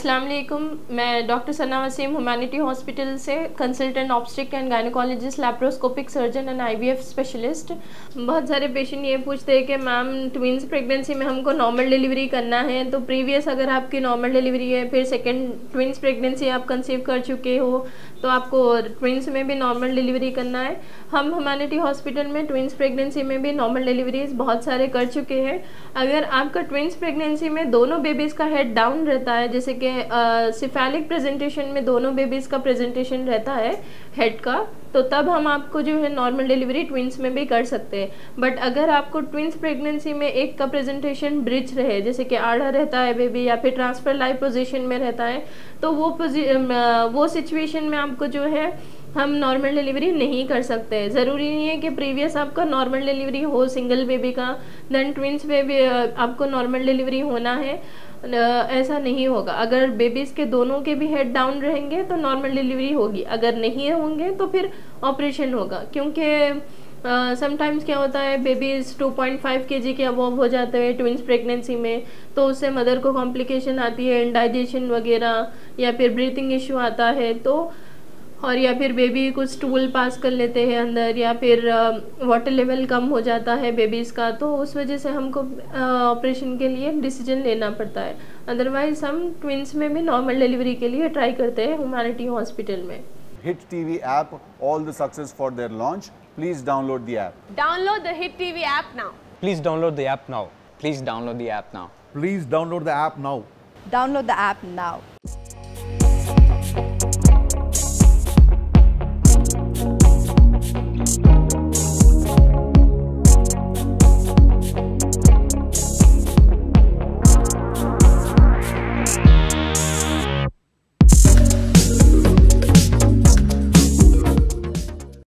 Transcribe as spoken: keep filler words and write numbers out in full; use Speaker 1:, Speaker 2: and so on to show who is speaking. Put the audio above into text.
Speaker 1: अस्सलाम वालेकुम, मैं doctor Sana Waseem Humanity hospital से consultant obstetric and gynaecologist, laparoscopic surgeon and IVF specialist. बहुत सारे पेशेंट ये पूछते हैं कि मैम ट्विंस प्रेगनेंसी में हमको नॉर्मल डिलीवरी करना है, तो प्रीवियस अगर आपकी नॉर्मल डिलीवरी है, फिर सेकेंड ट्विंस प्रेगनेंसी आप कंसीव कर चुके हो, तो आपको ट्विंस में भी नॉर्मल डिलीवरी करना है। हम ह्यूमैनिटी हॉस्पिटल में ट्विंस प्रेगनेंसी में भी नॉर्मल डिलीवरीज बहुत सारे कर चुके हैं। अगर आपका ट्विंस प्रेगनेंसी में दोनों बेबीज़ का हेड डाउन रहता है, जैसे कि सिफेलिक प्रेजेंटेशन में दोनों बेबीज़ का प्रेजेंटेशन रहता है हेड का, तो तब हम आपको जो है नॉर्मल डिलीवरी ट्विंस में भी कर सकते हैं। बट अगर आपको ट्विंस प्रेगनेंसी में एक का प्रेजेंटेशन ब्रिज रहे, जैसे कि आड़ा रहता है बेबी या फिर ट्रांसफर लाइव पोजीशन में रहता है, तो वो वो सिचुएशन में आपको जो है हम नॉर्मल डिलीवरी नहीं कर सकते। ज़रूरी नहीं है कि प्रीवियस आपका नॉर्मल डिलीवरी हो सिंगल बेबी का, देन ट्विंस बेबी आपको नॉर्मल डिलीवरी होना है, ऐसा नहीं होगा। अगर बेबीज़ के दोनों के भी हेड डाउन रहेंगे तो नॉर्मल डिलीवरी होगी, अगर नहीं होंगे तो फिर ऑपरेशन होगा। क्योंकि समटाइम्स uh, क्या होता है, babies two point five KG के अबव हो जाते हैं ट्विंस प्रेगनेंसी में, तो उससे मदर को कॉम्प्लिकेशन आती है, इंडाइजेशन वगैरह, या फिर ब्रीथिंग इशू आता है, तो और या फिर बेबी कुछ स्टूल पास कर लेते हैं अंदर, या फिर वाटर लेवल कम हो जाता है बेबीज़ का, तो उस वजह से हमको ऑपरेशन के लिए डिसीजन लेना पड़ता है। अदरवाइज हम ट्विंस में भी नॉर्मल डिलीवरी के लिए ट्राई करते हैं ह्यूमैनिटी हॉस्पिटल में।
Speaker 2: Hit T V app, all the success for their launch. Please download the app.
Speaker 3: Download the Hit T V app now.
Speaker 4: Please download the app now.
Speaker 5: Please download the app now.
Speaker 6: Please download the app now.
Speaker 7: Download the app now.